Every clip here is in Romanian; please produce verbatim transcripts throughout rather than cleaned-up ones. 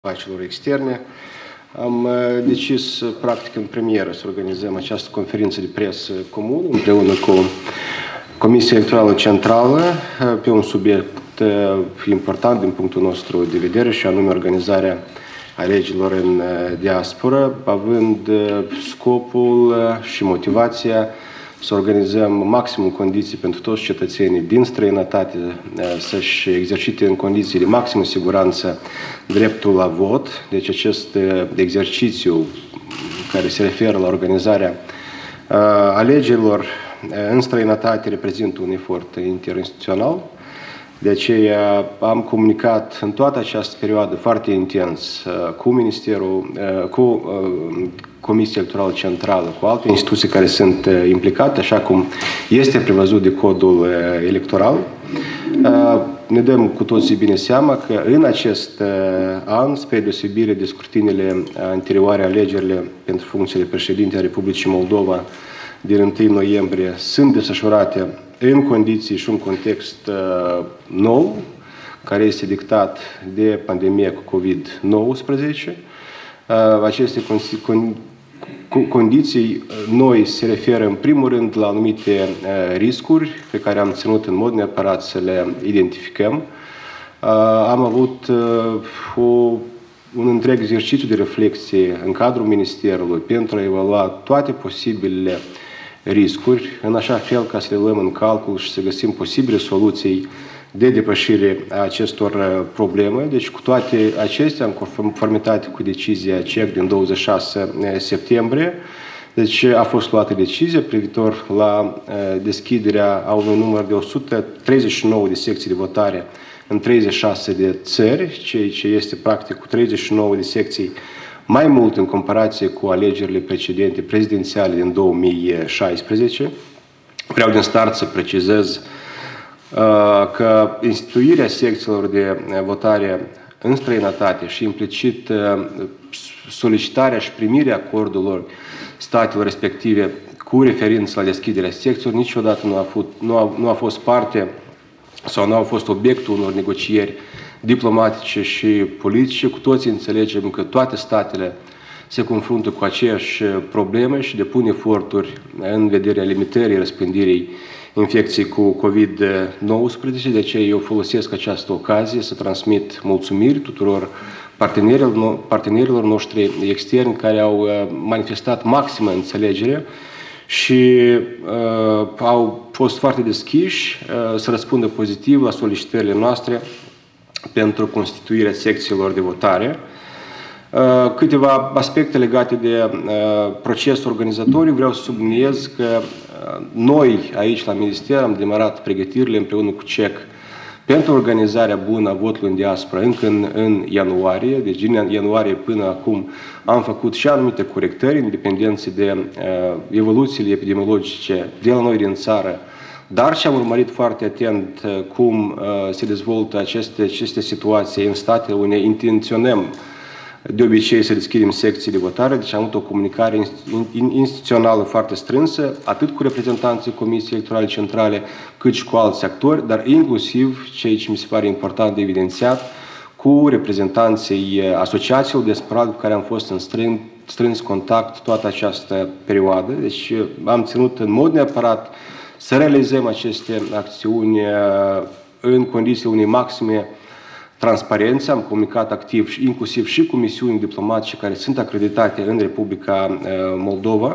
Afacerilor externe, am decis, practic, în premieră să organizăm această conferință de presă comună împreună cu Comisia Electorală Centrală pe un subiect important din punctul nostru de vedere, și anume organizarea alegerilor în diaspora, având scopul și motivația să organizăm maximum condiții pentru toți cetățenii din străinătate să-și exercite în condiții de maximă siguranță dreptul la vot. Deci acest exercițiu care se referă la organizarea alegerilor în străinătate reprezintă un efort interinstituțional. De aceea am comunicat în toată această perioadă foarte intens cu Ministerul, cu Comisia Electorală Centrală, cu alte instituții care sunt implicate, așa cum este prevăzut de codul electoral. Ne dăm cu toții bine seama că în acest an, spre deosebire de scrutinele anterioare, alegerile pentru funcția de președinte a Republicii Moldova din întâi noiembrie sunt desfășurate în condiții și un context uh, nou, care este dictat de pandemia cu COVID nouăsprezece. Uh, aceste con con condiții noi se referă în primul rând la anumite uh, riscuri pe care am ținut în mod neapărat să le identificăm. Uh, am avut uh, o, un întreg exercițiu de reflexie în cadrul Ministerului pentru a evalua toate posibilele riscuri, în așa fel ca să le luăm în calcul și să găsim posibile soluții de depășire a acestor probleme. Deci, cu toate acestea, în conformitate cu decizia C E C din douăzeci și șase septembrie, deci a fost luată decizie privitor la deschiderea a unui număr de o sută treizeci și nouă de secții de votare în treizeci și șase de țări, ceea ce este practic cu treizeci și nouă de secții mai mult în comparație cu alegerile precedente prezidențiale din două mii șaisprezece. Vreau din start să precizez uh, că instituirea secțiilor de votare în străinătate și implicit uh, solicitarea și primirea acordurilor statelor respective cu referință la deschiderea secțiilor niciodată nu a, fost, nu a, nu a fost parte sau nu a fost obiectul unor negocieri diplomatice și politice. Cu toții înțelegem că toate statele se confruntă cu aceeași probleme și depun eforturi în vederea limitării răspândirii infecției cu COVID nouăsprezece. De aceea eu folosesc această ocazie să transmit mulțumiri tuturor partenerilor, partenerilor noștri externi care au manifestat maximă înțelegere și uh, au fost foarte deschiși uh, să răspundă pozitiv la solicitările noastre pentru constituirea secțiilor de votare. Câteva aspecte legate de procesul organizatoriu. Vreau să subliniez că noi aici la Minister am demarat pregătirile împreună cu C E C pentru organizarea bună a votului în diaspora încă în, în ianuarie. Deci din ianuarie până acum am făcut și anumite corectări în dependență de evoluțiile epidemiologice de la noi din țară, dar și am urmărit foarte atent cum uh, se dezvoltă aceste, aceste situații în statele unde intenționăm de obicei să deschidem secții de votare. Deci am avut o comunicare instituțională foarte strânsă, atât cu reprezentanții Comisiei Electorale Centrale, cât și cu alți actori, dar inclusiv, ceea ce mi se pare important de evidențiat, cu reprezentanții asociațiilor de spălat cu care am fost în strâns, strâns contact toată această perioadă. Deci am ținut în mod neapărat să realizăm aceste acțiuni în condițiile unei maxime transparențe. Am comunicat activ, și inclusiv și cu misiuni diplomatice care sunt acreditate în Republica Moldova.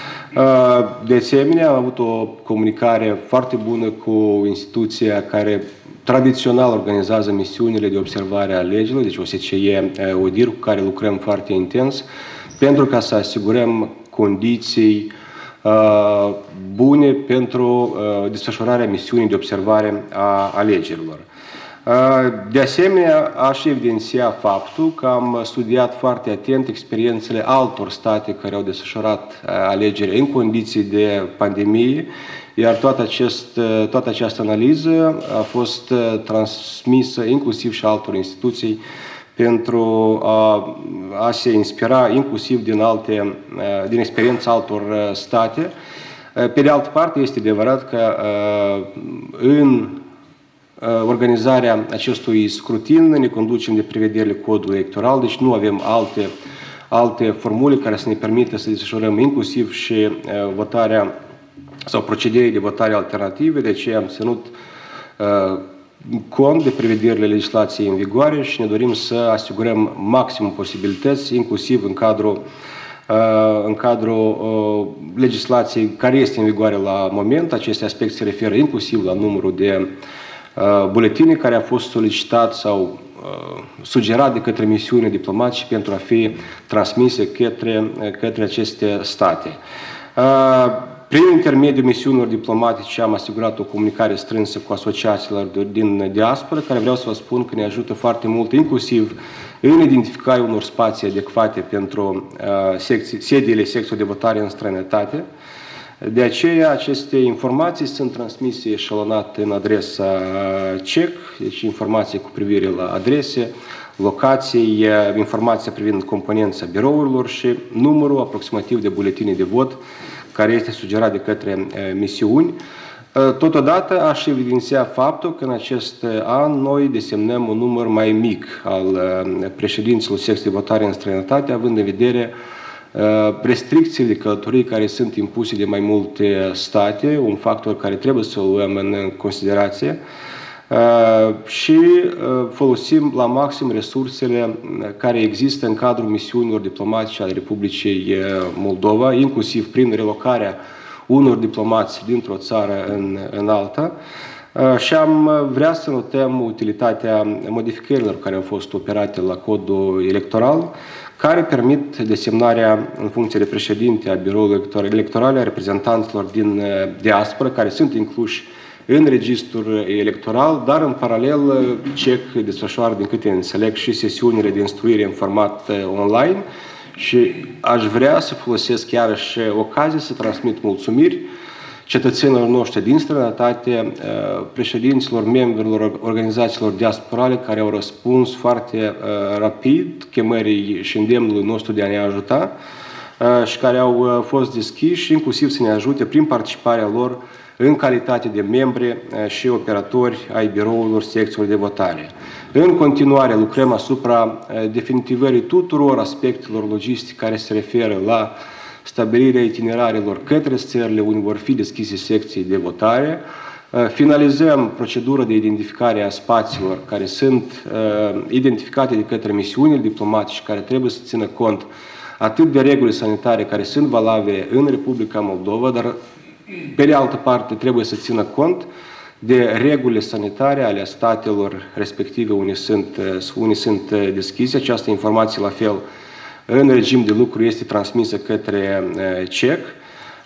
De asemenea, am avut o comunicare foarte bună cu instituția care tradițional organizează misiunile de observare a alegerilor, deci O S C E ODIHR, cu care lucrăm foarte intens, pentru ca să asigurăm condiții Uh, bune pentru uh, desfășurarea misiunii de observare a alegerilor. Uh, de asemenea, aș evidenția faptul că am studiat foarte atent experiențele altor state care au desfășurat uh, alegeri în condiții de pandemie, iar toată, acest, uh, toată această analiză a fost uh, transmisă inclusiv și altor instituții pentru a, a se inspira inclusiv din, alte, din experiența altor state. Pe de altă parte, este adevărat că în organizarea acestui scrutin ne conducem de prevederile codului electoral, deci nu avem alte, alte formule care să ne permită să desfășurăm inclusiv și votarea sau procederii de votare alternative, de aceea am ținut cont de prevederile legislației în vigoare și ne dorim să asigurăm maximum posibilități, inclusiv în cadrul, în cadrul legislației care este în vigoare la moment. Aceste aspecte se referă inclusiv la numărul de buletine care a fost solicitat sau sugerat de către misiuni diplomatice pentru a fi transmise către, către aceste state. Prin intermediul misiunilor diplomatice am asigurat o comunicare strânsă cu asociațiile din diaspora, care vreau să vă spun că ne ajută foarte mult, inclusiv în identificarea unor spații adecvate pentru uh, secții, sediile secțiilor de votare în străinătate. De aceea, aceste informații sunt transmise eșalonate în adresa C E C, deci informații cu privire la adrese, locații, informația privind componența birourilor și numărul aproximativ de buletine de vot care este sugerat de către misiuni. Totodată aș evidenția faptul că în acest an noi desemnăm un număr mai mic al președinților secției de votare în străinătate, având în vedere restricțiile de călătorie care sunt impuse de mai multe state, un factor care trebuie să o luăm în considerație, și folosim la maxim resursele care există în cadrul misiunilor diplomatice ale Republicii Moldova, inclusiv prin relocarea unor diplomați dintr-o țară în, în alta. Și am vrea să notăm utilitatea modificărilor care au fost operate la codul electoral, care permit desemnarea în funcție de președinte a biroului electoral a reprezentanților din diaspora, care sunt incluși în registrul electoral, dar în paralel C E C desfășoară, din câte înțeleg, și sesiunile de instruire în format online și aș vrea să folosesc chiar și ocazia să transmit mulțumiri cetățenilor noștri din străinătate, președinților, membrilor organizațiilor diasporale care au răspuns foarte rapid chemării și îndemnului nostru de a ne ajuta și care au fost deschiși, inclusiv să ne ajute prin participarea lor în calitate de membri și operatori ai birourilor secțiilor de votare. În continuare lucrăm asupra definitivării tuturor aspectelor logistice care se referă la stabilirea itinerarelor către țările unde vor fi deschise secții de votare. Finalizăm procedura de identificare a spațiilor care sunt identificate de către misiunile diplomatice care trebuie să țină cont atât de reguli sanitare care sunt valabile în Republica Moldova, dar pe de altă parte trebuie să țină cont de regulile sanitare ale statelor respective unde sunt, unde sunt deschise. Această informație, la fel, în regim de lucru este transmisă către C E C.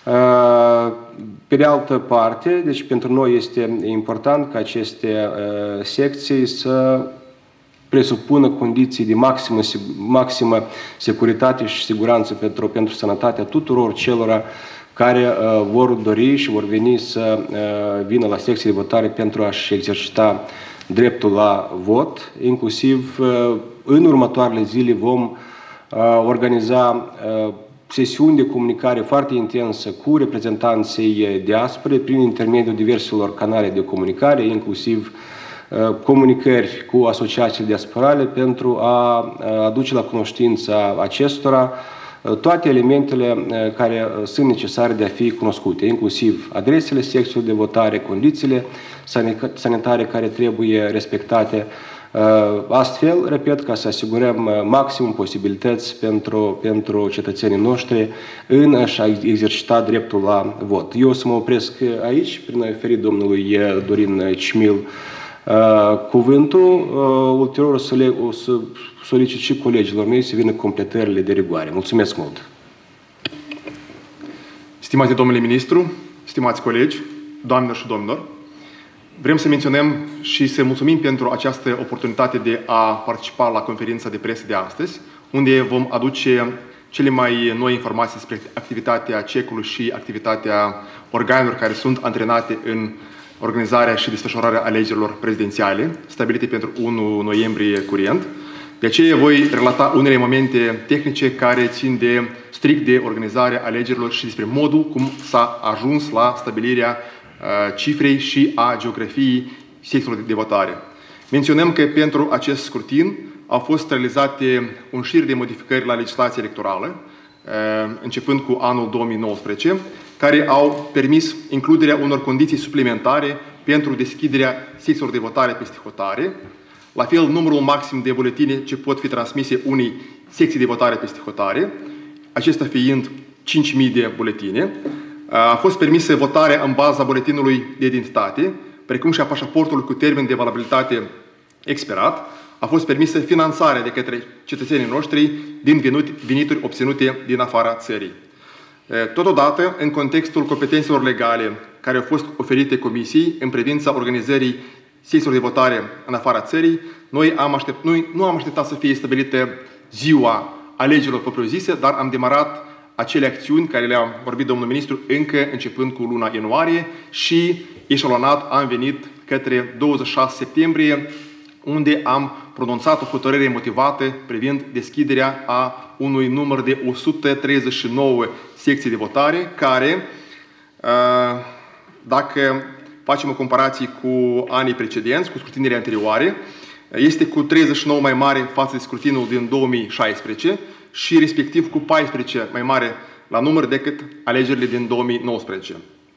Pe de altă parte, deci pentru noi este important ca aceste secții să presupună condiții de maximă, maximă securitate și siguranță pentru, pentru sănătatea tuturor celor care uh, vor dori și vor veni să uh, vină la secții de votare pentru a-și exercita dreptul la vot. Inclusiv uh, în următoarele zile vom uh, organiza uh, sesiuni de comunicare foarte intensă cu reprezentanții diaspore prin intermediul diverselor canale de comunicare, inclusiv uh, comunicări cu asociațiile diasporale pentru a uh, aduce la cunoștința acestora toate elementele care sunt necesare de a fi cunoscute, inclusiv adresele secțiilor de votare, condițiile sanitare care trebuie respectate, astfel, repet, ca să asigurăm maximum posibilități pentru, pentru cetățenii noștri în a-și exercita dreptul la vot. Eu o să mă opresc aici, prin a oferi domnului Dorin Cimil cuvântul, ulterior o să, le, o să solicit și colegilor mei să vină completările de rigoare. Mulțumesc mult! Stimate domnule ministru, stimați colegi, doamnelor și domnilor, vrem să menționăm și să mulțumim pentru această oportunitate de a participa la conferința de presă de astăzi, unde vom aduce cele mai noi informații despre activitatea C E C-ului și activitatea organelor care sunt antrenate în organizarea și desfășurarea alegerilor prezidențiale, stabilite pentru întâi noiembrie curent. De aceea voi relata unele momente tehnice care țin de strict de organizarea alegerilor și despre modul cum s-a ajuns la stabilirea uh, cifrei și a geografiei secțiilor de votare. Menționăm că pentru acest scrutin au fost realizate un șir de modificări la legislația electorală, începând cu anul două mii nouăsprezece, care au permis includerea unor condiții suplimentare pentru deschiderea secțiilor de votare peste hotare. La fel, numărul maxim de buletine ce pot fi transmise unei secții de votare peste hotare, acesta fiind cinci mii de buletine. A fost permisă votarea în baza buletinului de identitate, precum și a pașaportului cu termen de valabilitate expirat. A fost permisă finanțarea de către cetățenii noștri din venituri obținute din afara țării. Totodată, în contextul competențelor legale care au fost oferite Comisiei în privința organizării secțiilor de votare în afara țării, noi, am aștept, noi nu am așteptat să fie stabilită ziua alegerilor propriu-zise, dar am demarat acele acțiuni care le-a vorbit domnul ministru încă începând cu luna ianuarie și eșalonat am venit către douăzeci și șase septembrie, unde am pronunțat o hotărâre motivată privind deschiderea a unui număr de o sută treizeci și nouă secții de votare, care, dacă facem o comparație cu anii precedenți, cu scrutinile anterioare, este cu treizeci și nouă mai mare față de scrutinul din două mii șaisprezece și respectiv cu paisprezece mai mare la număr decât alegerile din două mii nouăsprezece.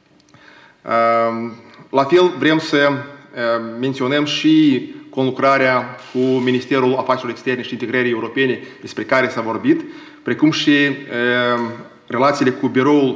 La fel, vrem să menționăm și conlucrarea cu Ministerul Afacerilor Externe și Integrării Europene, despre care s-a vorbit, precum și relațiile cu biroul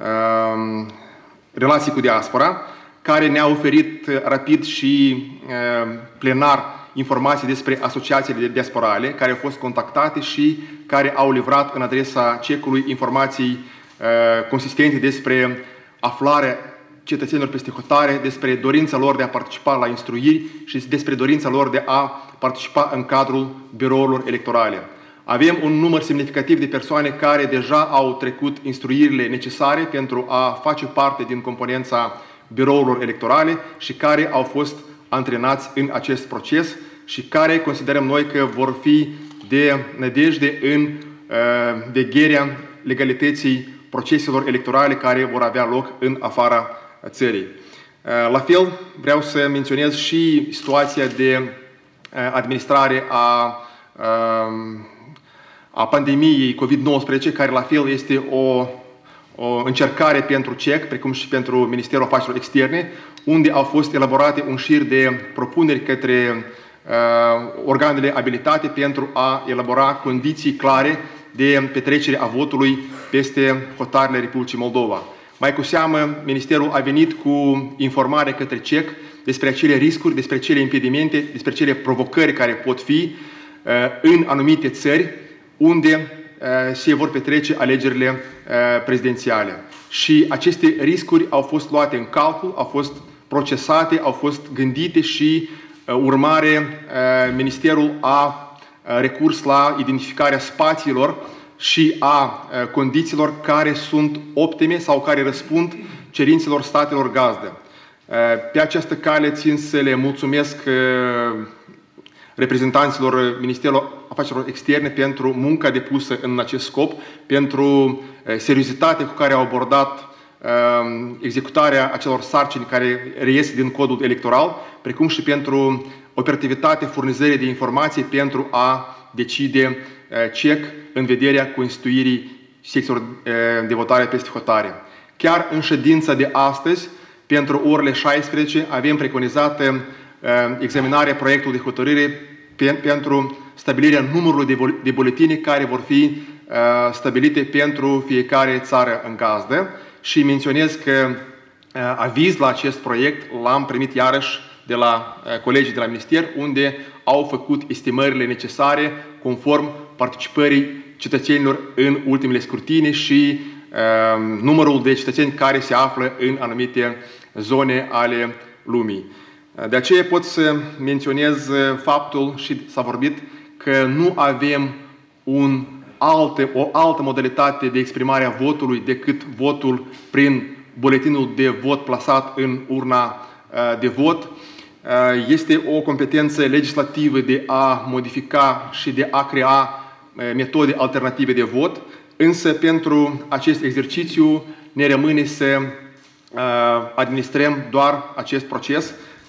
Relații cu Diaspora, care ne-a oferit rapid și plenar informații despre asociațiile diasporale care au fost contactate și care au livrat în adresa cecului informații consistente despre aflarea cetățenilor peste hotare, despre dorința lor de a participa la instruiri și despre dorința lor de a participa în cadrul birourilor electorale. Avem un număr semnificativ de persoane care deja au trecut instruirile necesare pentru a face parte din componența birourilor electorale și care au fost antrenați în acest proces și care considerăm noi că vor fi de nădejde în uh, vegherea legalității proceselor electorale care vor avea loc în afara țării. Uh, la fel, vreau să menționez și situația de uh, administrare a, uh, a pandemiei COVID nouăsprezece, care la fel este o o încercare pentru C E C, precum și pentru Ministerul Afacerilor Externe, unde au fost elaborate un șir de propuneri către uh, organele abilitate pentru a elabora condiții clare de petrecere a votului peste hotarele Republicii Moldova. Mai cu seamă, Ministerul a venit cu informare către C E C despre acele riscuri, despre acele impedimente, despre acele provocări care pot fi uh, în anumite țări unde se vor petrece alegerile prezidențiale. Și aceste riscuri au fost luate în calcul, au fost procesate, au fost gândite și urmare Ministerul a recurs la identificarea spațiilor și a condițiilor care sunt optime sau care răspund cerințelor statelor gazdă. Pe această cale țin să le mulțumesc reprezentanților Ministerului Afacerilor Externe pentru munca depusă în acest scop, pentru seriozitatea cu care au abordat executarea acelor sarcini care reiese din codul electoral, precum și pentru operativitatea furnizării de informații pentru a decide C E C în vederea constituirii secțiilor de votare peste hotare. Chiar în ședința de astăzi, pentru orele șaisprezece, avem preconizată examinarea proiectului de hotărâre pentru stabilirea numărului de buletine care vor fi stabilite pentru fiecare țară în gazdă și menționez că aviz la acest proiect l-am primit iarăși de la colegii de la Minister, unde au făcut estimările necesare conform participării cetățenilor în ultimele scrutine și numărul de cetățeni care se află în anumite zone ale lumii. De aceea pot să menționez faptul, și s-a vorbit, că nu avem un alte, o altă modalitate de exprimare a votului decât votul prin buletinul de vot plasat în urna de vot. Este o competență legislativă de a modifica și de a crea metode alternative de vot, însă pentru acest exercițiu ne rămâne să administrăm doar acest proces,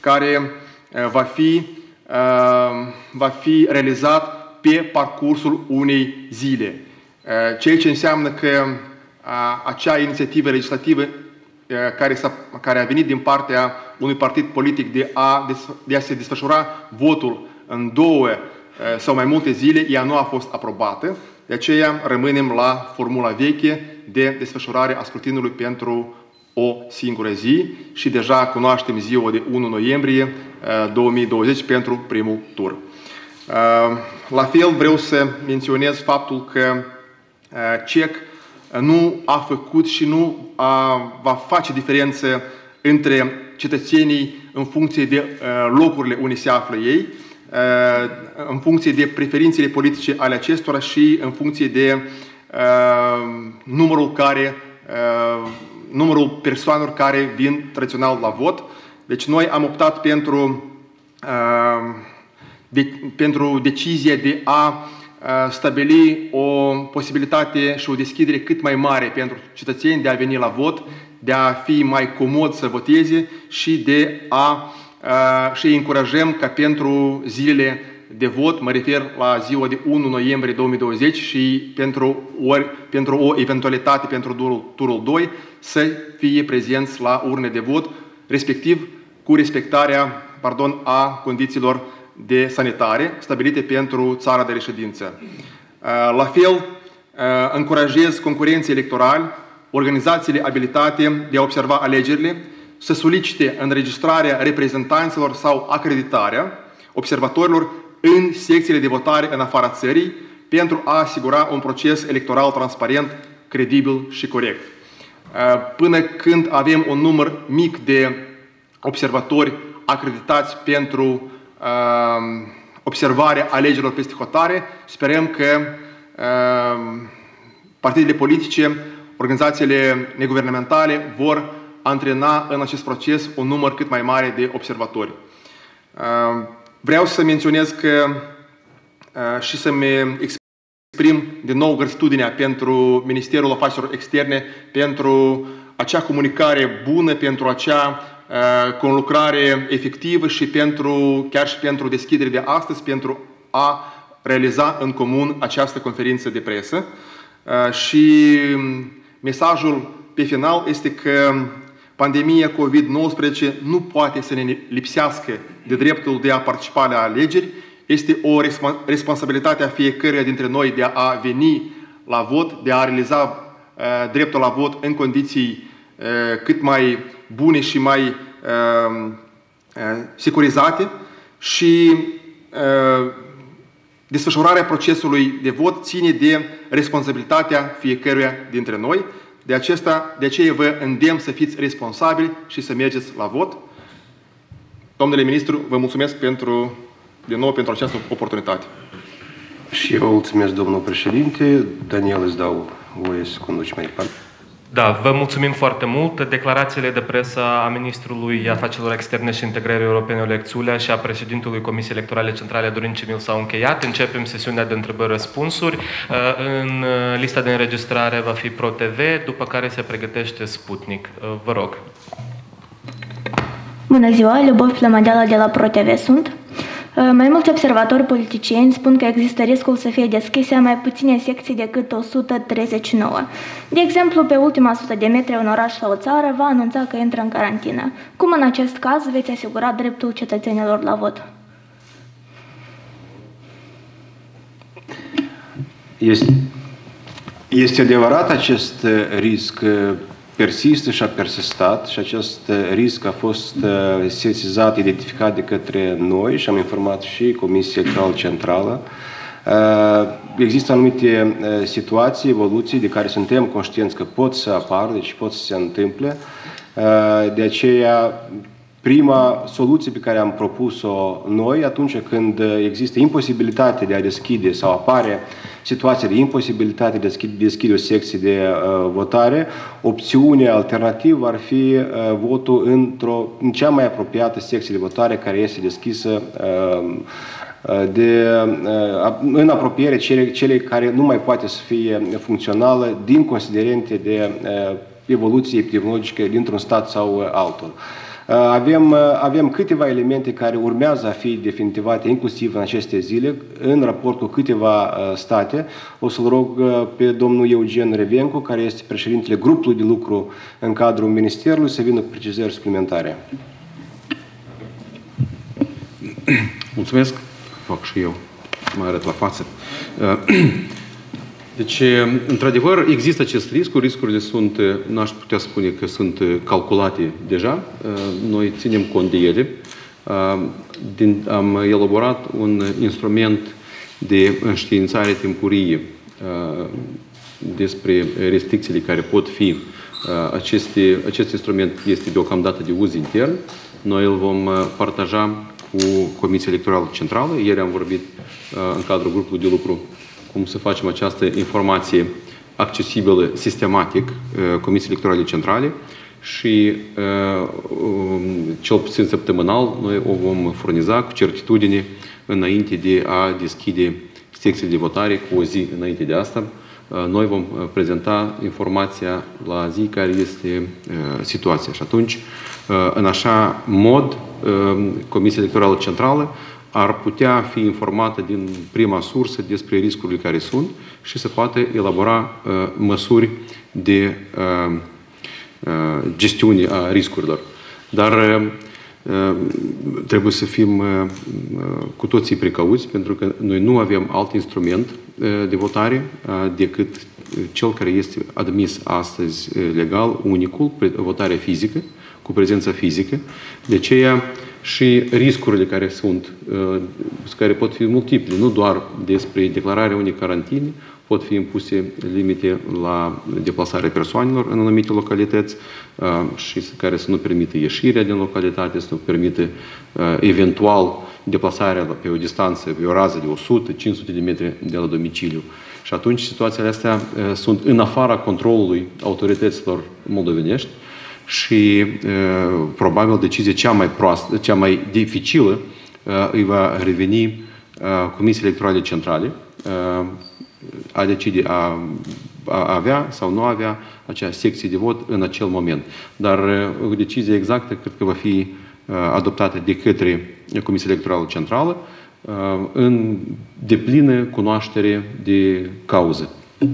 care va fi, va fi realizat pe parcursul unei zile. Ceea ce înseamnă că acea inițiativă legislativă care, care a venit din partea unui partid politic de a, de a se desfășura votul în două sau mai multe zile, ea nu a fost aprobată. De aceea rămânem la formula veche de desfășurare a scrutinului pentru o singură zi și deja cunoaștem ziua de unu noiembrie două mii douăzeci pentru primul tur. La fel vreau să menționez faptul că C E C nu a făcut și nu a, va face diferență între cetățenii în funcție de locurile unde se află ei, în funcție de preferințele politice ale acestora și în funcție de numărul, care, numărul persoanelor care vin tradițional la vot. Deci noi am optat pentru, de, pentru decizia de a stabili o posibilitate și o deschidere cât mai mare pentru cetățeni de a veni la vot, de a fi mai comod să voteze și de a și îi încurajăm ca pentru zilele de vot, mă refer la ziua de unu noiembrie două mii douăzeci și pentru, ori, pentru o eventualitate pentru turul, turul doi, să fie prezenți la urne de vot, respectiv cu respectarea pardon, a condițiilor de sanitare stabilite pentru țara de reședință. La fel, încurajez concurenții electorali, organizațiile abilitate de a observa alegerile, să solicite înregistrarea reprezentanților sau acreditarea observatorilor în secțiile de votare în afara țării pentru a asigura un proces electoral transparent, credibil și corect. Până când avem un număr mic de observatori acreditați pentru observarea alegerilor peste hotare, sperăm că partidele politice, organizațiile neguvernamentale vor antrena în acest proces un număr cât mai mare de observatori. Vreau să menționez că și să-mi exprim din nou gratitudinea pentru Ministerul Afacerilor Externe, pentru acea comunicare bună, pentru acea conlucrare efectivă și pentru, chiar și pentru deschidere de astăzi, pentru a realiza în comun această conferință de presă. Și mesajul pe final este că pandemia COVID nouăsprezece nu poate să ne lipsească de dreptul de a participa la alegeri. Este o responsabilitate a fiecăruia dintre noi de a veni la vot, de a realiza uh, dreptul la vot în condiții uh, cât mai bune și mai uh, uh, securizate și uh, desfășurarea procesului de vot ține de responsabilitatea fiecăruia dintre noi. De, acesta, de aceea vă îndemn să fiți responsabili și să mergeți la vot. Domnule ministru, vă mulțumesc pentru, din nou pentru această oportunitate. Și eu mulțumesc, domnul președinte. Daniel, îți dau voie să conduci mai departe. Da, vă mulțumim foarte mult. Declarațiile de presă a Ministrului Afacerilor Externe și Integrării Europene Oleg Țulea și a președintelui Comisiei Electorale Centrale Dorin Cimil s-au încheiat. Începem sesiunea de întrebări-răspunsuri. În lista de înregistrare va fi Pro T V, după care se pregătește Sputnik. Vă rog. Bună ziua, Любовь Plămădeala de la Pro T V sunt. Mai mulți observatori politicieni spun că există riscul să fie deschise mai puține secții decât o sută treizeci și nouă. De exemplu, pe ultima sută de metri un oraș sau o țară va anunța că intră în carantină. Cum în acest caz veți asigura dreptul cetățenilor la vot? Este, este adevărat, acest risc persistă și a persistat și acest risc a fost sesizat, identificat de către noi și am informat și Comisia Electorală Centrală. Există anumite situații, evoluții de care suntem conștienți că pot să apară, deci pot să se întâmple. De aceea, prima soluție pe care am propus-o noi, atunci când există imposibilitate de a deschide sau apare situația de imposibilitate de a deschide, deschide o secție de uh, votare, opțiunea alternativă ar fi uh, votul într-o, în cea mai apropiată secție de votare care este deschisă uh, de, uh, în apropiere cele, cele care nu mai poate să fie funcțională din considerente de uh, evoluție epidemiologică dintr-un stat sau altul. Avem, avem câteva elemente care urmează a fi definitivate, inclusiv în aceste zile, în raport cu câteva state. O să-l rog pe domnul Eugen Revencu, care este președintele grupului de lucru în cadrul Ministerului, să vină cu precizări suplimentare. Mulțumesc. Fac și eu. Mă arăt la față. Deci, într-adevăr, există acest risc. Riscurile sunt, n-aș putea spune că sunt calculate deja. Noi ținem cont de ele. Am elaborat un instrument de înștiințare timpurie despre restricțiile care pot fi. Aceste, acest instrument este deocamdată de uz intern. Noi îl vom partaja cu Comisia Electorală Centrală. Ieri am vorbit în cadrul grupului de lucru cum să facem această informație accesibilă sistematic Comisiei Electorale Centrale și cel puțin săptămânal noi o vom furniza cu certitudine înainte de a deschide secțiile de votare, cu o zi înainte de asta. Noi vom prezenta informația la zi care este situația și atunci, în așa mod, Comisia Electorală Centrală ar putea fi informată din prima sursă despre riscurile care sunt și să poate elabora uh, măsuri de uh, uh, gestiune a riscurilor. Dar uh, trebuie să fim uh, cu toții precauți, pentru că noi nu avem alt instrument uh, de votare uh, decât cel care este admis astăzi uh, legal, unicul, votarea fizică, cu prezența fizică. De aceea și riscurile care sunt, care pot fi multiple, nu doar despre declararea unei carantine, pot fi impuse limite la deplasarea persoanelor în anumite localități și care să nu permită ieșirea din localitate, să nu permită eventual deplasarea pe o distanță, pe o rază de o sută cinci sute de metri de la domiciliu. Și atunci situațiile astea sunt în afara controlului autorităților moldovenești și probabil decizia cea mai proastă, cea mai dificilă îi va reveni Comisiei Electorale Centrale a decide a, a avea sau nu avea acea secție de vot în acel moment. Dar o decizie exactă cred că va fi adoptată de către Comisia Electorală Centrală în deplină cunoaștere de cauză.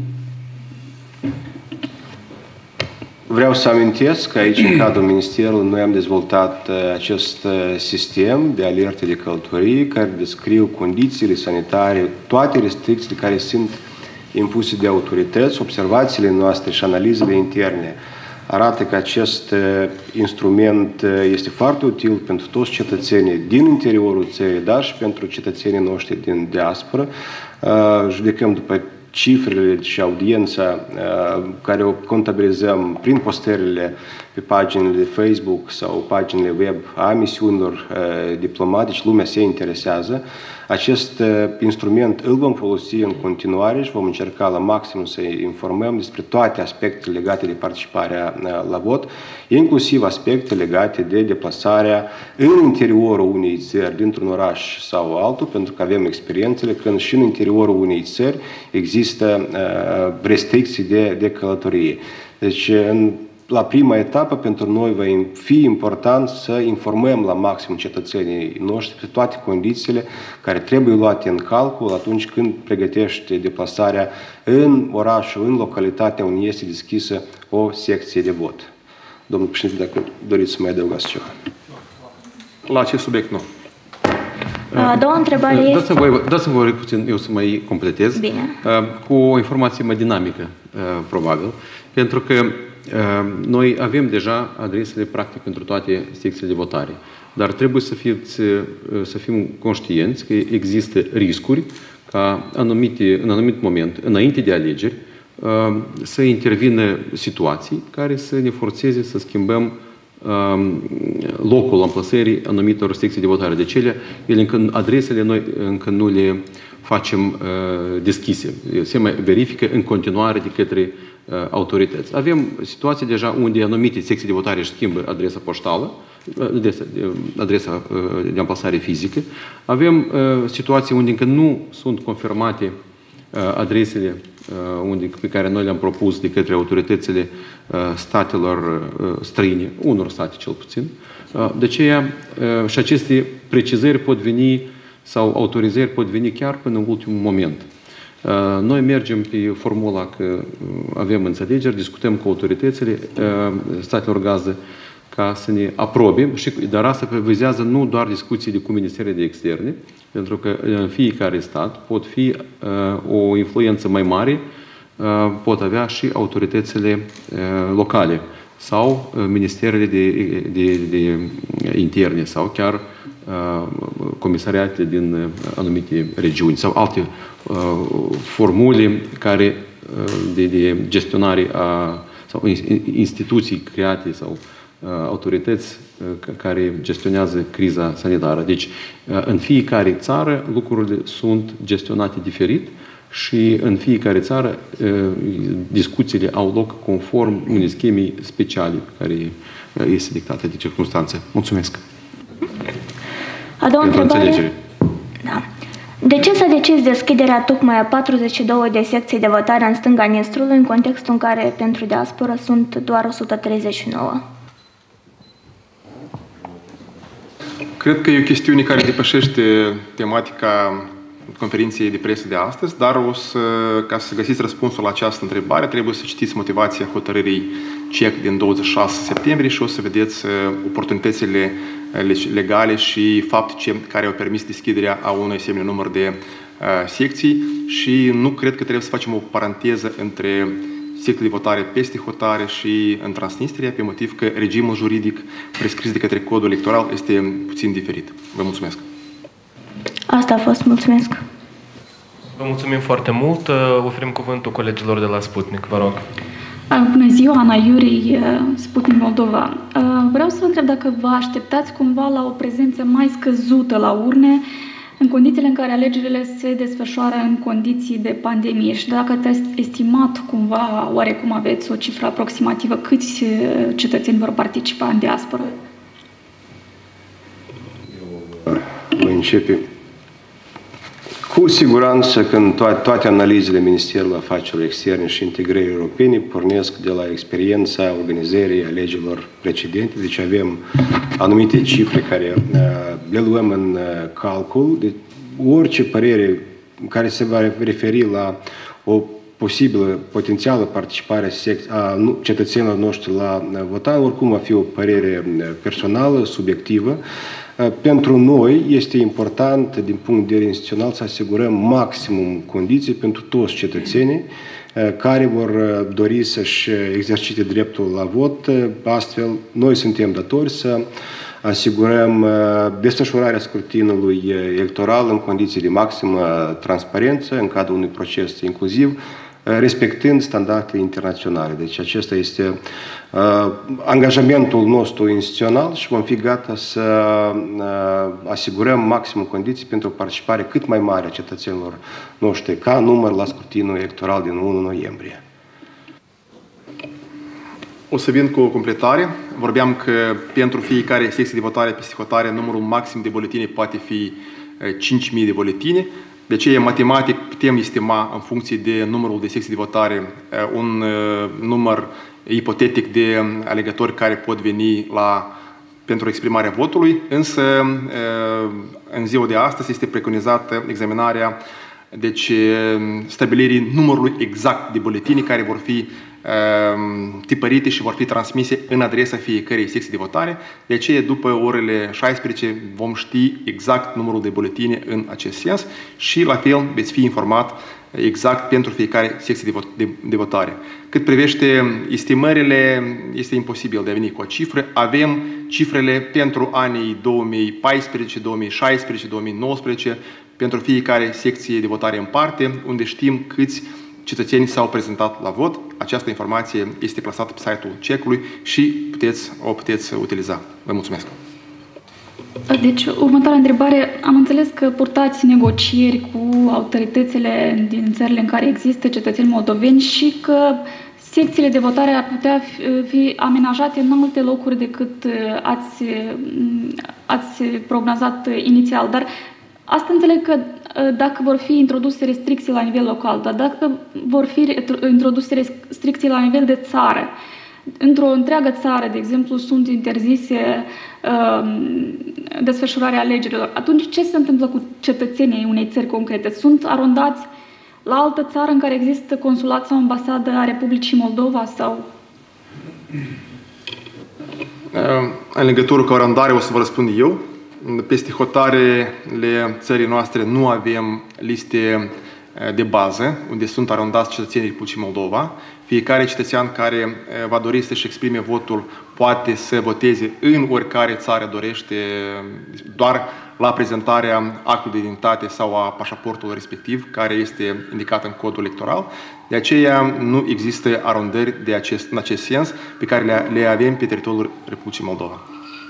Vreau să amintesc că aici, în cadrul Ministerului, noi am dezvoltat acest sistem de alerte de călătorie care descriu condițiile sanitare, toate restricțiile care sunt impuse de autorități. Observațiile noastre și analizele interne arată că acest instrument este foarte util pentru toți cetățenii din interiorul țării, dar și pentru cetățenii noștri din diaspora. Judecăm după cifrele și audiența care o contabilizăm prin postările pe paginile de Facebook sau paginile web a misiunilor diplomatice, lumea se interesează. Acest instrument îl vom folosi în continuare și vom încerca la maxim să informăm despre toate aspectele legate de participarea la vot, inclusiv aspecte legate de deplasarea în interiorul unei țări, dintr-un oraș sau altul, pentru că avem experiențele când și în interiorul unei țări există restricții de, de călătorie. Deci, în la prima etapă, pentru noi va fi important să informăm la maxim cetățenii noștri pe toate condițiile care trebuie luate în calcul atunci când pregătește deplasarea în orașul, în localitatea unde este deschisă o secție de vot. Domnul președinte, dacă doriți să mai adăugați ceva. La acest subiect, nu. A doua întrebare este... Dați-mi voi, dați-mi voi puțin, eu să mai completez. Bine. Cu o informație mai dinamică, probabil, pentru că noi avem deja adresele practic pentru toate secțiile de votare, dar trebuie să, fiți, să fim conștienți că există riscuri ca anumite, în anumit moment, înainte de alegeri, să intervină situații care să ne forțeze să schimbăm locul amplasării anumitor secții de votare. De cele, ele încă, adresele noi încă nu le facem deschise. Se mai verifică în continuare de către autorități. Avem situații deja unde anumite secții de votare își schimbă adresa poștală, adresa, adresa de amplasare fizică. Avem situații unde încă nu sunt confirmate adresele unde, pe care noi le-am propus de către autoritățile statelor străine, unor state cel puțin. De aceea și aceste precizări pot veni sau autorizări pot veni chiar până în ultimul moment. Noi mergem pe formula că avem înțelegeri, discutăm cu autoritățile statelor gazdă ca să ne aprobe, și, dar asta vizează nu doar discuțiile cu Ministerul de Externe, pentru că în fiecare stat pot fi o influență mai mare, pot avea și autoritățile locale sau ministerele de, de, de interne sau chiar uh, comisariatele din uh, anumite regiuni sau alte uh, formule care, uh, de, de gestionare a, sau instituții create sau uh, autorități uh, care gestionează criza sanitară. Deci, uh, în fiecare țară lucrurile sunt gestionate diferit și în fiecare țară discuțiile au loc conform unei scheme speciale care este dictată de circunstanțe. Mulțumesc! A doua întrebare. Da. De ce s-a decis deschiderea tocmai a patruzeci și două de secții de votare în stânga Nistrului, în contextul în care pentru diasporă sunt doar o sută treizeci și nouă? Cred că e o chestiune care depășește tematica conferinței de presă de astăzi, dar o să, ca să găsiți răspunsul la această întrebare, trebuie să citiți motivația hotărârii C E C din douăzeci și șase septembrie și o să vedeți oportunitățile legale și faptice care au permis deschiderea a unui asemenea număr de uh, secții și nu cred că trebuie să facem o paranteză între secții de votare peste hotare și în Transnistria, pe motiv că regimul juridic prescris de către codul electoral este puțin diferit. Vă mulțumesc! Asta a fost. Mulțumesc! Vă mulțumim foarte mult. Oferim cuvântul colegilor de la Sputnik. Vă rog. Bună ziua, Ana Iuri, Sputnik Moldova. Vreau să vă întreb dacă vă așteptați cumva la o prezență mai scăzută la urne în condițiile în care alegerile se desfășoară în condiții de pandemie și dacă ați estimat cumva, oarecum aveți o cifră aproximativă, câți cetățeni vor participa în diasporă? Voi începe. Cu siguranță, când toate, toate analizele Ministerului Afacerilor Externe și Integrării Europene pornesc de la experiența organizării alegerilor precedente, deci avem anumite cifre care uh, le luăm în uh, calcul, de orice părere care se va referi la o posibilă, potențială participare a cetățenilor noștri la votare, oricum va fi o părere personală, subiectivă. Pentru noi este important, din punct de vedere instituțional, să asigurăm maximum condiții pentru toți cetățenii care vor dori să-și exercite dreptul la vot. Astfel, noi suntem datori să asigurăm desfășurarea scrutinului electoral în condiții de maximă transparență, în cadrul unui proces inclusiv, respectând standardele internaționale. Deci acesta este uh, angajamentul nostru instituțional și vom fi gata să uh, asigurăm maximum condiții pentru o participare cât mai mare a cetățenilor noștri ca număr la scrutinul electoral din unu noiembrie. O să vin cu o completare. Vorbeam că pentru fiecare secție de votare peste hotare numărul maxim de buletine poate fi cinci mii de buletine. De aceea, matematic, putem estima în funcție de numărul de secții de votare un număr ipotetic de alegători care pot veni la, pentru exprimarea votului, însă în ziua de astăzi este preconizată examinarea, deci stabilirii numărului exact de buletine care vor fi tipărite și vor fi transmise în adresa fiecărei secții de votare. De aceea, după orele șaisprezece, vom ști exact numărul de buletine în acest sens și, la fel, veți fi informat exact pentru fiecare secție de, de, de votare. Cât privește estimările, este imposibil de a veni cu o cifră. Avem cifrele pentru anii două mii paisprezece, două mii șaisprezece, două mii nouăsprezece, pentru fiecare secție de votare în parte, unde știm câți cetățenii s-au prezentat la vot. Această informație este plasată pe site-ul C E C-ului și puteți, o puteți utiliza. Vă mulțumesc! Deci, următoarea întrebare. Am înțeles că purtați negocieri cu autoritățile din țările în care există cetățeni moldoveni și că secțiile de votare ar putea fi amenajate în alte locuri decât ați, ați prognozat inițial. Dar Asta înțeleg că dacă vor fi introduse restricții la nivel local, dar dacă vor fi introduse restricții la nivel de țară, într-o întreagă țară, de exemplu, sunt interzise uh, desfășurarea alegerilor, atunci ce se întâmplă cu cetățenii unei țări concrete? Sunt arondați la altă țară în care există consulat sau ambasadă a Republicii Moldova sau... În legătură cu arondare o să vă răspund eu. Peste hotarele țării noastre nu avem liste de bază unde sunt arondați cetățenii Republicii Moldova. Fiecare cetățean care va dori să-și exprime votul poate să voteze în oricare țară dorește, doar la prezentarea actului de identitate sau a pașaportului respectiv, care este indicat în codul electoral. De aceea nu există arondări de acest, în acest sens pe care le, le avem pe teritoriul Republicii Moldova.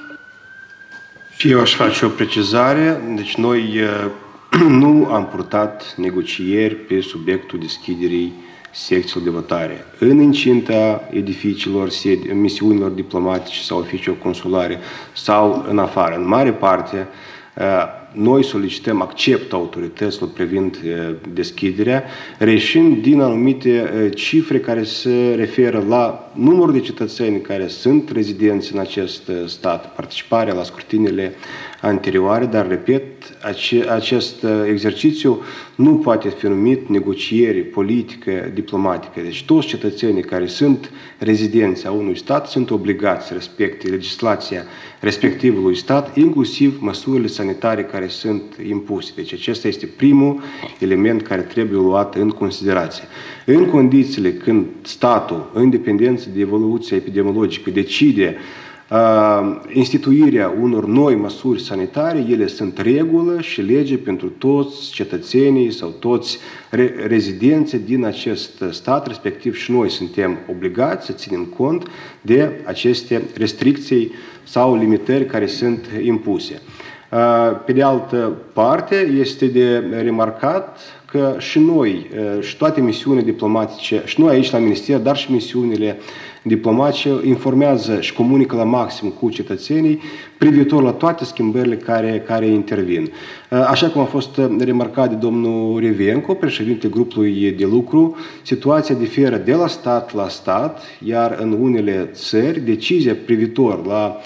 Și eu aș face o precizare. Deci noi nu am purtat negocieri pe subiectul deschiderii secțiilor de votare în incinta edificiilor, misiunilor diplomatice sau oficiilor consulare sau în afară. În mare parte, noi solicităm acceptul autorităților privind deschiderea, reșind din anumite cifre care se referă la numărul de cetățeni care sunt rezidenți în acest stat, participarea la scrutinile anterioare, dar, repet, acest exercițiu nu poate fi numit negociere politică, diplomatică. Deci toți cetățenii care sunt rezidenți a unui stat sunt obligați să respecte legislația respectivului stat, inclusiv măsurile sanitare care sunt impuse. Deci acesta este primul element care trebuie luat în considerație. În condițiile când statul, în dependență de evoluția epidemiologică, decide Uh, instituirea unor noi măsuri sanitare, ele sunt regulă și lege pentru toți cetățenii sau toți re rezidenții din acest stat, respectiv și noi suntem obligați să ținem cont de aceste restricții sau limitări care sunt impuse. Uh, pe de altă parte, este de remarcat că și noi, uh, și toate misiunile diplomatice, și noi aici la Minister, dar și misiunile diplomatice informează și comunică la maxim cu cetățenii privitor la toate schimbările care, care intervin. Așa cum a fost remarcat de domnul Revenco, președinte grupului de lucru, situația diferă de la stat la stat, iar în unele țări decizia privitor la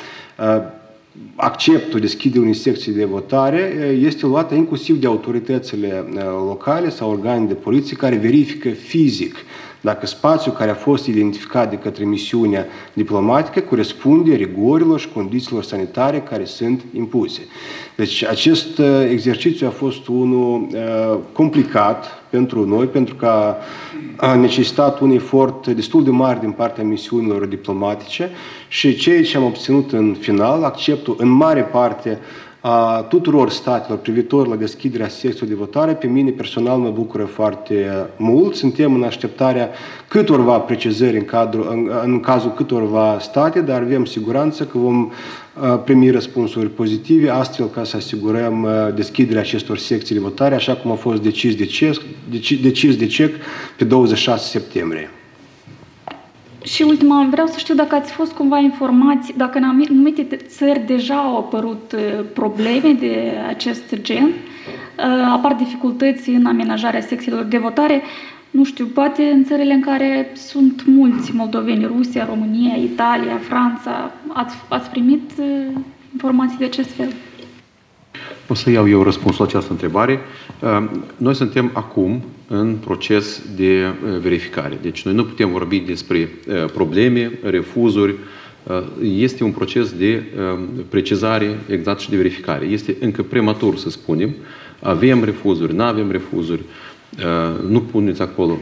acceptul deschiderii unei secții de votare este luată inclusiv de autoritățile locale sau organe de poliție care verifică fizic dacă spațiul care a fost identificat de către misiunea diplomatică corespunde rigorilor și condițiilor sanitare care sunt impuse. Deci acest exercițiu a fost unul uh, complicat pentru noi, pentru că a necesitat un efort destul de mare din partea misiunilor diplomatice și ceea ce am obținut în final, acceptul în mare parte a tuturor statelor privitor la deschiderea secțiilor de votare, pe mine personal mă bucură foarte mult. Suntem în așteptarea câtorva precizări în, cadru, în, în cazul câtorva state, dar avem siguranță că vom primi răspunsuri pozitive, astfel ca să asigurăm deschiderea acestor secții de votare, așa cum a fost decis de C E C, decis de C E C pe douăzeci și șase septembrie. Și ultima, vreau să știu dacă ați fost cumva informați, dacă în anumite țări deja au apărut probleme de acest gen, apar dificultăți în amenajarea secțiilor de votare, nu știu, poate în țările în care sunt mulți moldoveni, Rusia, România, Italia, Franța, ați, ați primit informații de acest fel? O să iau eu răspunsul la această întrebare. Noi suntem acum în proces de verificare. Deci noi nu putem vorbi despre probleme, refuzuri. Este un proces de precizare exact și de verificare. Este încă prematur să spunem. Avem refuzuri, nu avem refuzuri. Nu puneți acolo.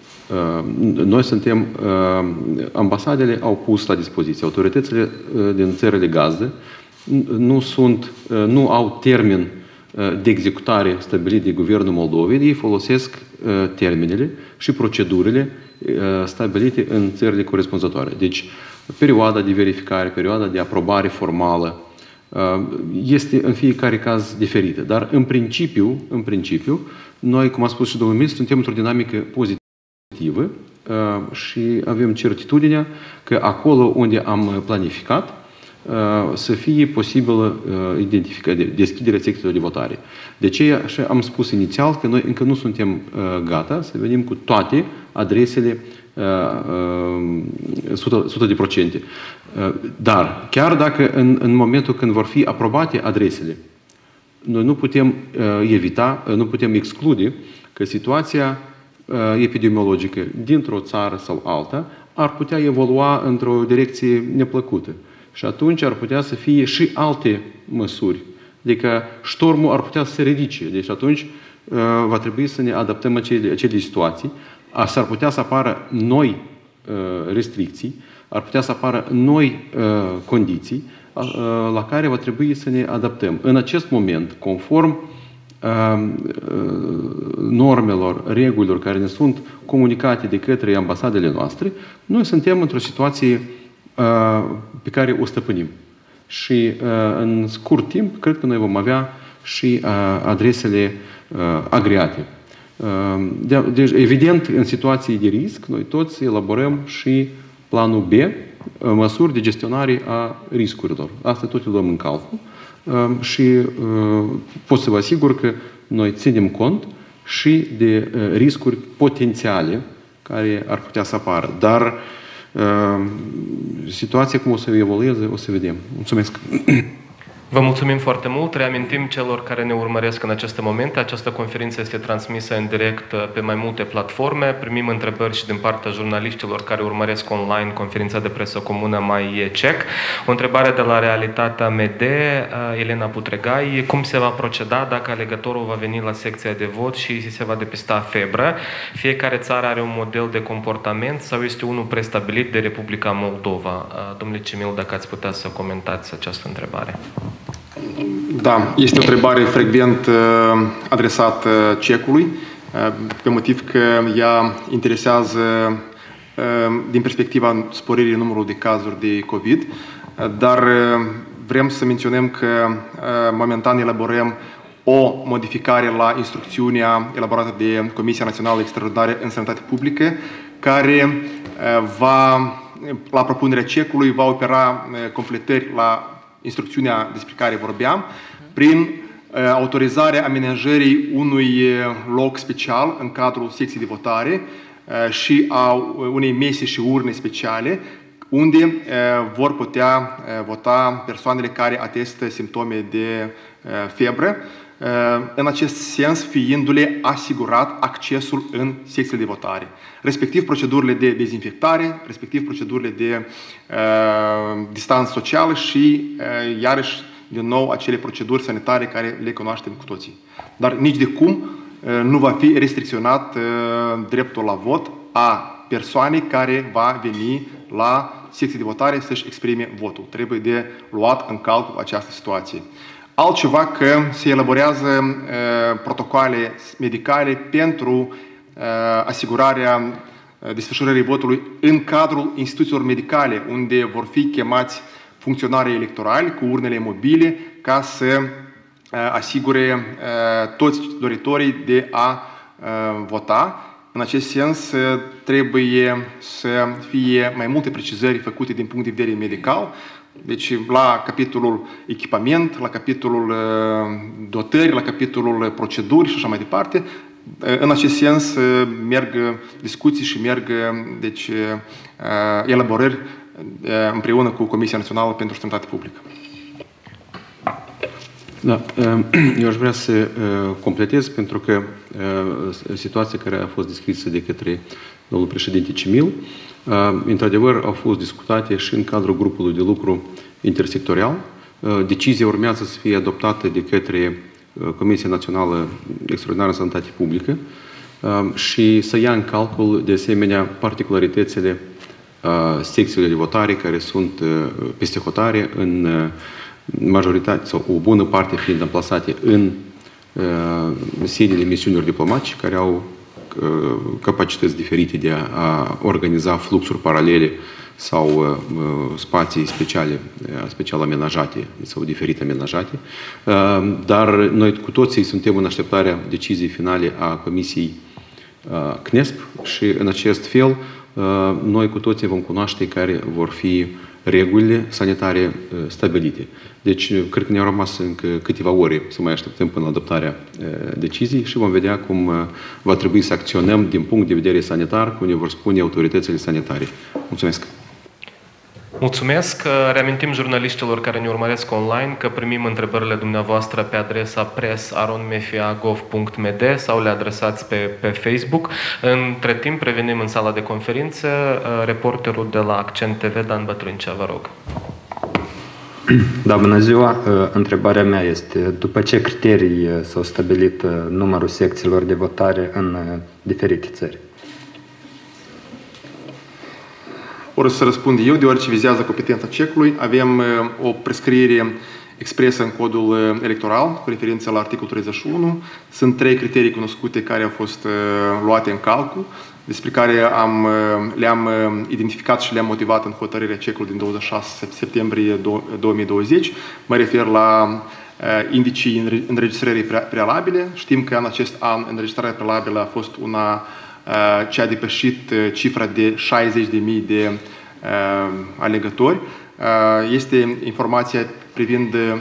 Noi suntem, ambasadele au pus la dispoziție. Autoritățile din țările gazdă nu, sunt, nu au termen de executare stabilit de Guvernul Moldovei, ei folosesc termenele și procedurile stabilite în țările corespunzătoare. Deci, perioada de verificare, perioada de aprobare formală este în fiecare caz diferită. Dar, în principiu, în principiu, noi, cum a spus și domnul ministru, suntem într-o dinamică pozitivă și avem certitudinea că acolo unde am planificat, să fie posibilă identificarea, deschiderea secțiilor de votare. De ce am spus inițial că noi încă nu suntem gata să venim cu toate adresele o sută la sută. Dar chiar dacă în, în momentul când vor fi aprobate adresele, noi nu putem evita, nu putem exclude că situația epidemiologică dintr-o țară sau alta ar putea evolua într-o direcție neplăcută. Și atunci ar putea să fie și alte măsuri. Adică ștormul ar putea să se ridice. Deci atunci va trebui să ne adaptăm acele, acele situații. S-ar putea să apară noi restricții, ar putea să apară noi condiții la care va trebui să ne adaptăm. În acest moment, conform normelor, regulilor care ne sunt comunicate de către ambasadele noastre, noi suntem într-o situație pe care o stăpânim. Și în scurt timp, cred că noi vom avea și adresele agreate. Deci, evident, în situații de risc, noi toți elaborăm și planul B, măsuri de gestionare a riscurilor. Asta tot le luăm în calcul și pot să vă asigur că noi ținem cont și de riscuri potențiale care ar putea să apară. Dar situația cum o să evolueze, o să vedem. Mulțumesc! Vă mulțumim foarte mult. Reamintim celor care ne urmăresc în aceste momente. Această conferință este transmisă în direct pe mai multe platforme. Primim întrebări și din partea jurnaliștilor care urmăresc online conferința de presă comună Mai e Cec. O întrebare de la Realitatea M D, Elena Putregai. Cum se va proceda dacă alegătorul va veni la secția de vot și se va depista febră? Fiecare țară are un model de comportament sau este unul prestabilit de Republica Moldova? Domnule Cimil, dacă ați putea să comentați această întrebare. Da, este o întrebare frecvent adresată cecului, pe motiv că ea interesează din perspectiva sporirii numărului de cazuri de COVID, dar vrem să menționăm că momentan elaborăm o modificare la instrucțiunea elaborată de Comisia Națională Extraordinară în Sănătate Publică, care va, la propunerea cecului, va opera completări la instrucțiunea despre care vorbeam, prin uh, autorizarea amenajării unui loc special în cadrul secției de votare uh, și a unei mese și urne speciale, unde uh, vor putea uh, vota persoanele care atestă simptome de uh, febră, uh, în acest sens fiindu-le asigurat accesul în secțiile de votare, respectiv procedurile de dezinfectare, respectiv procedurile de uh, distanță socială și, uh, iarăși, din nou, acele proceduri sanitare care le cunoaștem cu toții. Dar nici de cum uh, nu va fi restricționat uh, dreptul la vot a persoanei care va veni la secție de votare să-și exprime votul. Trebuie de luat în calcul această situație. Altceva că se elaborează uh, protocoale medicale pentru uh, asigurarea desfășurării votului în cadrul instituțiilor medicale, unde vor fi chemați funcționarii electorali cu urnele mobile ca să uh, asigure uh, toți doritorii de a uh, vota. În acest sens, uh, trebuie să fie mai multe precizări făcute din punct de vedere medical. Deci, la capitolul echipament, la capitolul uh, dotări, la capitolul proceduri și așa mai departe. În acest sens merg discuții și merg deci, elaborări împreună cu Comisia Națională pentru Sănătate Publică. Da, eu aș vrea să completez pentru că situația care a fost descrisă de către domnul președinte Cimil, într-adevăr au fost discutate și în cadrul grupului de lucru intersectorial. Decizia urmează să fie adoptată de către Comisia Națională Extraordinară în Sănătate Publică și să ia în calcul, de asemenea, particularitățile secțiilor de votare care sunt peste hotare, în majoritate sau o bună parte fiind amplasate în sediile misiunilor diplomatice care au capacități diferite de a organiza fluxuri paralele sau uh, spații speciale, special amenajate sau diferite amenajate. Uh, dar noi cu toții suntem în așteptarea deciziei finale a Comisiei uh, C N E S P și în acest fel uh, noi cu toții vom cunoaște care vor fi regulile sanitare stabilite. Deci, cred că ne-au rămas încă câteva ore să mai așteptăm până la adoptarea deciziei și vom vedea cum va trebui să acționăm din punct de vedere sanitar, cum ne vor spune autoritățile sanitare. Mulțumesc! Mulțumesc! Reamintim jurnaliștilor care ne urmăresc online că primim întrebările dumneavoastră pe adresa press arond m f a gov punct m d sau le adresați pe, pe Facebook. Între timp, revenim în sala de conferință. Reporterul de la Accent T V, Dan Bătrâncea, vă rog. Da, bună ziua! Întrebarea mea este, după ce criterii s-au stabilit numărul secțiilor de votare în diferite țări? Ori să răspund eu, deoarece vizează competența cecului. Avem o prescriere expresă în codul electoral, cu referință la articolul treizeci și unu. Sunt trei criterii cunoscute care au fost luate în calcul, despre care am, le-am identificat și le-am motivat în hotărârea cecului din douăzeci și șase septembrie două mii douăzeci. Mă refer la indicii înregistrării prealabile. Știm că în acest an înregistrarea prealabilă a fost una ce a depășit cifra de șaizeci de mii de uh, alegători. Uh, este informația privind uh,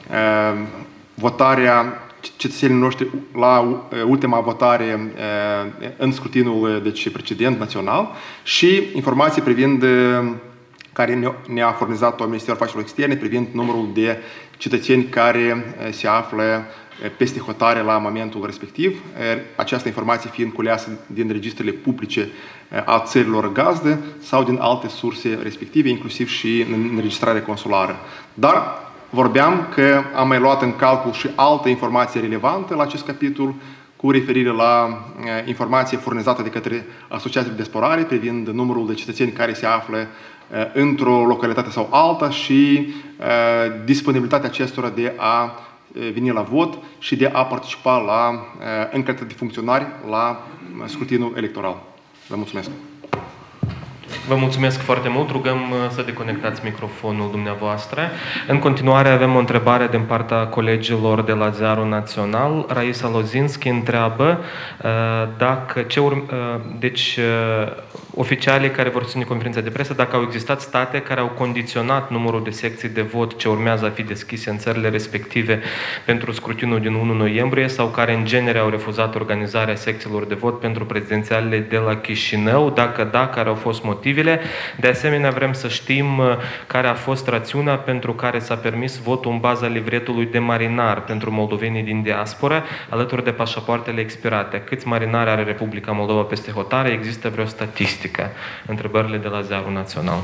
votarea cetățenilor noștri la ultima votare uh, în scrutinul deci, precedent național și informații privind uh, care ne-a furnizat-o Ministerul Afacerilor Externe privind numărul de cetățeni care uh, se află peste hotare la momentul respectiv, această informație fiind culeasă din registrele publice a țărilor gazdă sau din alte surse respective, inclusiv și în înregistrarea consulară. Dar vorbeam că am mai luat în calcul și altă informație relevantă la acest capitol, cu referire la informație furnizată de către asociații de diasporare privind numărul de cetățeni care se află într-o localitate sau alta și disponibilitatea acestora de a veni la vot și de a participa la, în calitate de funcționari la scrutinul electoral. Vă mulțumesc! Vă mulțumesc foarte mult. Rugăm să deconectați microfonul dumneavoastră. În continuare avem o întrebare din partea colegilor de la Ziarul Național. Raisa Lozinski întreabă dacă ce urme, deci oficialii care vor ține conferința de presă, dacă au existat state care au condiționat numărul de secții de vot ce urmează a fi deschise în țările respective pentru scrutinul din unu noiembrie sau care în genere au refuzat organizarea secțiilor de vot pentru prezidențialele de la Chișinău, dacă da, care au fost motivele. De asemenea, vrem să știm care a fost rațiunea pentru care s-a permis votul în baza livretului de marinar pentru moldovenii din diaspora, alături de pașapoartele expirate. Câți marinari are Republica Moldova peste hotare? Există vreo statistică? Întrebările de la Ziarul Național.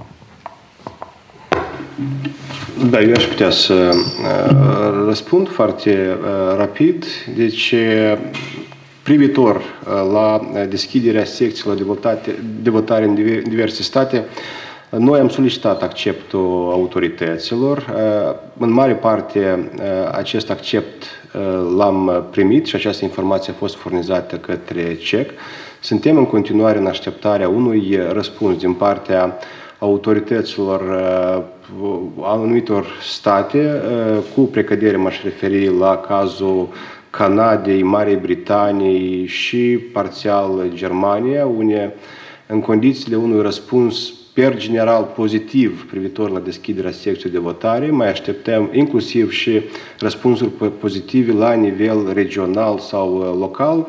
Da, eu aș putea să răspund foarte rapid. Deci, privitor la deschiderea secțiilor de votare, de votare în diverse state, noi am solicitat acceptul autorităților. În mare parte, acest accept l-am primit și această informație a fost furnizată către C E C. Suntem în continuare în așteptarea unui răspuns din partea autorităților anumitor state. Cu precădere m-aș referi la cazul Canadei, Marii Britanii și parțial Germania, unde în condițiile unui răspuns per general pozitiv privitor la deschiderea secției de votare, mai așteptăm inclusiv și răspunsuri pozitive la nivel regional sau local,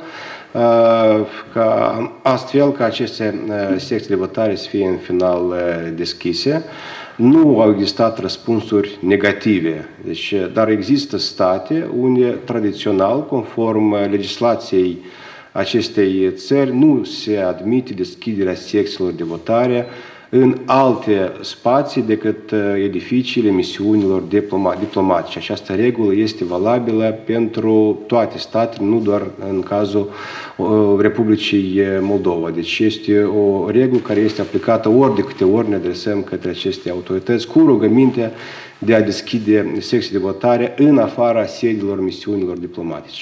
ca, astfel ca aceste secții de votare să fie în final deschise. Nu au existat răspunsuri negative, deci, dar există state unde tradițional, conform legislației acestei țări, nu se admite deschiderea secțiilor de votare în alte spații decât edificiile misiunilor diplomatice. Această regulă este valabilă pentru toate statele, nu doar în cazul Republicii Moldova. Deci este o regulă care este aplicată ori de câte ori ne adresăm către aceste autorități cu rugămintea de a deschide secții de votare în afara sediilor misiunilor diplomatice.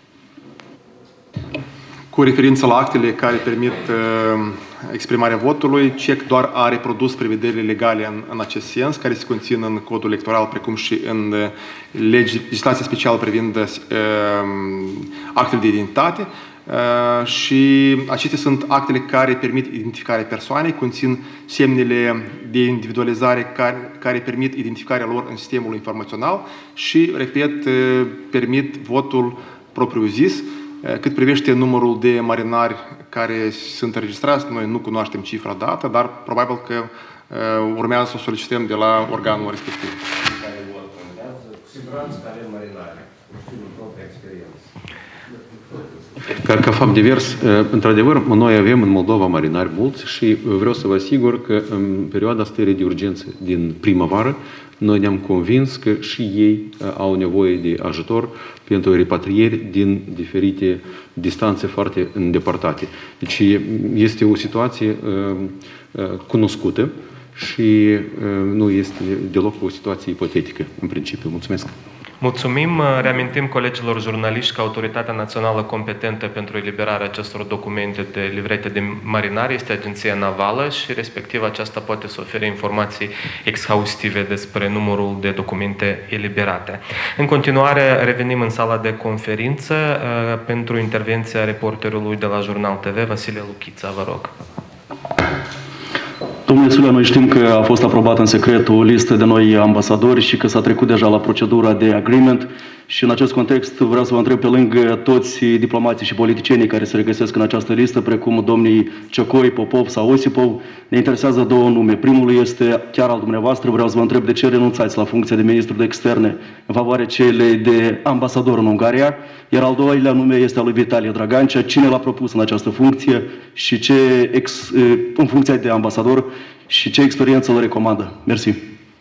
Cu referință la actele care permit uh, exprimarea votului, C E C doar a reprodus prevederile legale în, în acest sens, care se conțin în codul electoral, precum și în uh, legislația specială privind uh, actele de identitate. și acestea sunt actele care permit identificarea persoanei, conțin semnele de individualizare care, care permit identificarea lor în sistemul informațional și, repet, permit votul propriu-zis. Cât privește numărul de marinari care sunt înregistrați, noi nu cunoaștem cifra dată, dar probabil că urmează să o solicităm de la organul respectiv. Care vor contează, cu siguranță care marinari, știu din propria experiență. Ca, ca fapt divers, într-adevăr, noi avem în Moldova marinari mulți și vreau să vă asigur că în perioada stării de urgență din primăvară, noi ne-am convins că și ei au nevoie de ajutor pentru repatrieri din diferite distanțe foarte îndepărtate. Deci este o situație cunoscută și nu este deloc o situație ipotetică, în principiu. Mulțumesc! Mulțumim. Reamintim colegilor jurnaliști că Autoritatea Națională competentă pentru eliberarea acestor documente de livrete de marinari este Agenția Navală și respectiv aceasta poate să ofere informații exhaustive despre numărul de documente eliberate. În continuare, revenim în sala de conferință pentru intervenția reporterului de la Jurnal T V, Vasile Luchița. Vă rog. Domnule Țulea, noi știm că a fost aprobată în secret o listă de noi ambasadori și că s-a trecut deja la procedura de agreement și în acest context vreau să vă întreb pe lângă toți diplomații și politicienii care se regăsesc în această listă, precum domnii Ciocoi, Popov sau Osipov, ne interesează două nume. Primul este chiar al dumneavoastră, vreau să vă întreb de ce renunțați la funcția de ministru de externe în favoarea celei de ambasador în Ungaria, iar al doilea nume este al lui Vitalie Dragancea. Cine l-a propus în această funcție și ce ex, în funcția de ambasador și ce experiență îl recomandă? Mersi.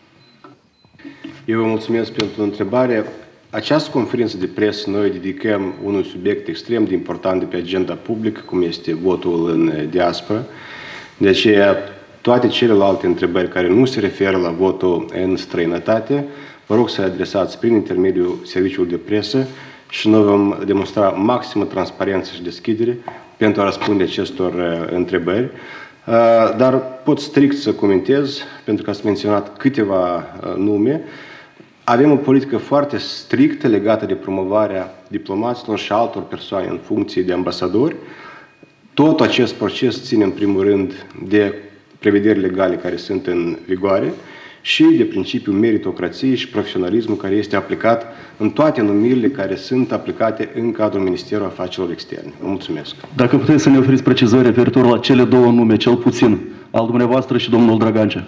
Eu vă mulțumesc pentru întrebare. Această conferință de presă noi dedicăm unui subiect extrem de important de pe agenda publică, cum este votul în diaspora. De aceea, toate celelalte întrebări care nu se referă la votul în străinătate, vă rog să le adresați prin intermediul serviciului de presă și noi vom demonstra maximă transparență și deschidere pentru a răspunde acestor întrebări. Dar pot strict să comentez, pentru că ați menționat câteva nume. Avem o politică foarte strictă legată de promovarea diplomaților și altor persoane în funcție de ambasadori. Tot acest proces ține în primul rând de prevederi legale care sunt în vigoare și de principiul meritocrației și profesionalismul care este aplicat în toate numirile care sunt aplicate în cadrul Ministerului Afacerilor Externe. Vă mulțumesc. Dacă puteți să ne oferiți precizări referitor la cele două nume, cel puțin, al dumneavoastră și domnul Dragancea.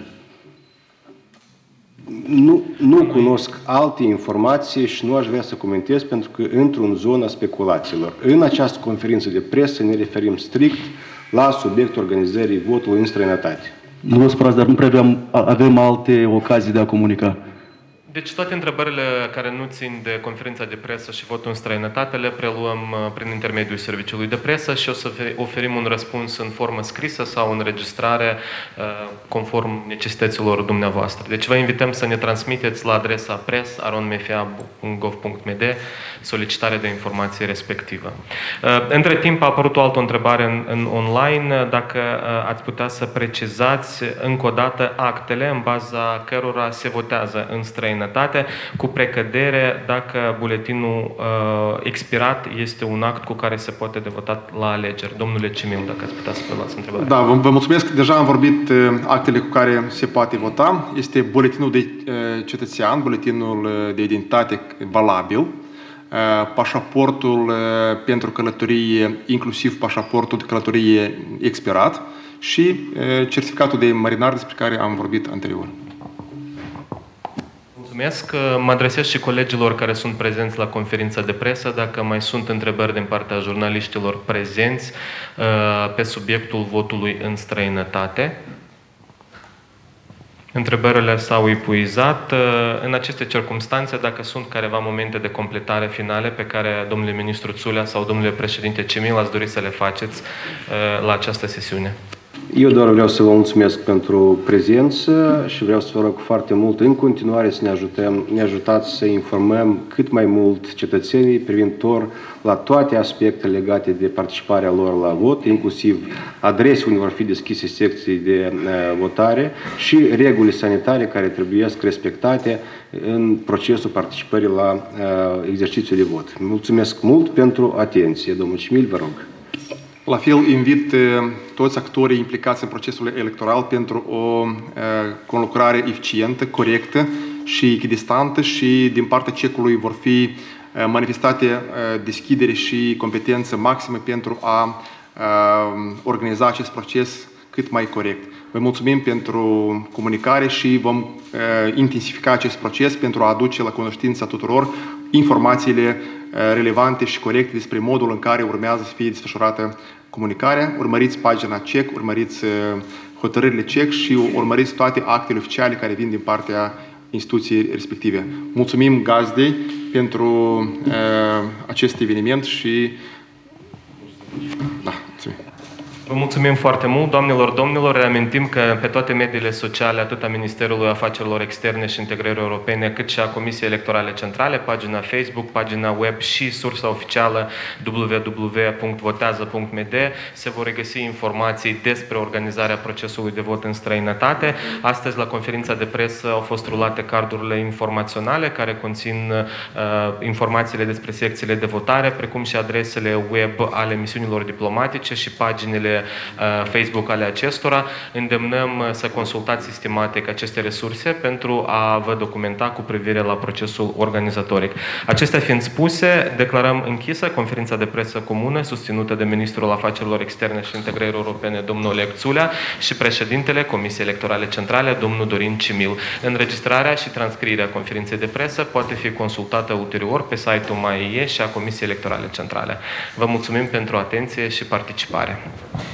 Nu, nu cunosc alte informații și nu aș vrea să comentez pentru că intru în zona speculațiilor. În această conferință de presă ne referim strict la subiectul organizării votului în străinătate. Nu vă supărați, dar nu prea avem, avem alte ocazii de a comunica. Deci toate întrebările care nu țin de conferința de presă și votul în străinătate le preluăm prin intermediul serviciului de presă și o să oferim un răspuns în formă scrisă sau în înregistrare conform necesităților dumneavoastră. Deci vă invităm să ne transmiteți la adresa press arond m f a punct gov punct m d solicitarea de informație respectivă. Între timp a apărut o altă întrebare în, în online, dacă ați putea să precizați încă o dată actele în baza cărora se votează în străinătate, cu precădere dacă buletinul uh, expirat este un act cu care se poate de votat la alegeri. Domnule Cimil, dacă ați putea să preluați întrebarea. Da, vă, vă mulțumesc. Deja am vorbit uh, actele cu care se poate vota. Este buletinul de uh, cetățean, buletinul de identitate valabil, uh, pașaportul uh, pentru călătorie, inclusiv pașaportul de călătorie expirat și uh, certificatul de marinar despre care am vorbit anterior. Mulțumesc. Mă adresez și colegilor care sunt prezenți la conferința de presă, dacă mai sunt întrebări din partea jurnaliștilor prezenți pe subiectul votului în străinătate. Întrebările s-au epuizat. În aceste circunstanțe, dacă sunt careva momente de completare finale pe care domnule ministru Țulea sau domnule președinte Cimil ați dori să le faceți la această sesiune. Eu doar vreau să vă mulțumesc pentru prezență și vreau să vă rog foarte mult în continuare să ne ajutăm, ne ajutați să informăm cât mai mult cetățenii privitor la toate aspectele legate de participarea lor la vot, inclusiv adrese unde vor fi deschise secții de uh, votare și regulile sanitare care trebuie respectate în procesul participării la uh, exercițiul de vot. Mulțumesc mult pentru atenție. Domnul Cimil, vă rog. La fel, invit toți actorii implicați în procesul electoral pentru o conlucrare eficientă, corectă și echidistantă și din partea cecului vor fi manifestate deschidere și competență maximă pentru a organiza acest proces cât mai corect. Vă mulțumim pentru comunicare și vom intensifica acest proces pentru a aduce la cunoștința tuturor informațiile relevante și corecte despre modul în care urmează să fie desfășurată comunicarea. Urmăriți pagina C E C, urmăriți hotărârile C E C și urmăriți toate actele oficiale care vin din partea instituției respective. Mulțumim gazdei pentru uh, acest eveniment și... Da, mulțumim. Vă mulțumim foarte mult, doamnelor, domnilor. Reamintim că pe toate mediile sociale, atât a Ministerului Afacerilor Externe și Integrării Europene, cât și a Comisiei Electorale Centrale, pagina Facebook, pagina web și sursa oficială w w w punct votează punct m d se vor regăsi informații despre organizarea procesului de vot în străinătate. Astăzi, la conferința de presă, au fost rulate cardurile informaționale care conțin uh, informațiile despre secțiile de votare, precum și adresele web ale misiunilor diplomatice și paginile Facebook ale acestora. Îndemnăm să consultați sistematic aceste resurse pentru a vă documenta cu privire la procesul organizatoric. Acestea fiind spuse, declarăm închisă conferința de presă comună susținută de Ministrul Afacerilor Externe și Integrării Europene, domnul Oleg Țulea, și președintele Comisiei Electorale Centrale, domnul Dorin Cimil. Înregistrarea și transcrierea conferinței de presă poate fi consultată ulterior pe site-ul M A I E și a Comisiei Electorale Centrale. Vă mulțumim pentru atenție și participare.